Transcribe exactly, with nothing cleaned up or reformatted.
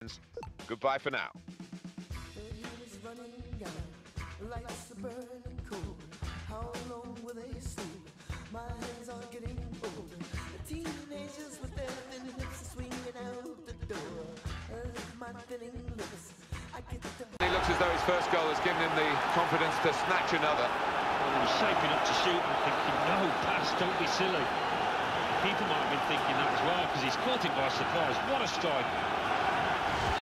Goodbye for now. How long will they sleep? My hands are getting old. The teenagers with their thin hips are swinging out the door. My thinning lips. I get the... He looks as though his first goal has given him the confidence to snatch another. Well, he was shaping up to shoot and thinking, no, pass, don't be silly. People might have been thinking that as well because he's caught him by surprise. What a strike.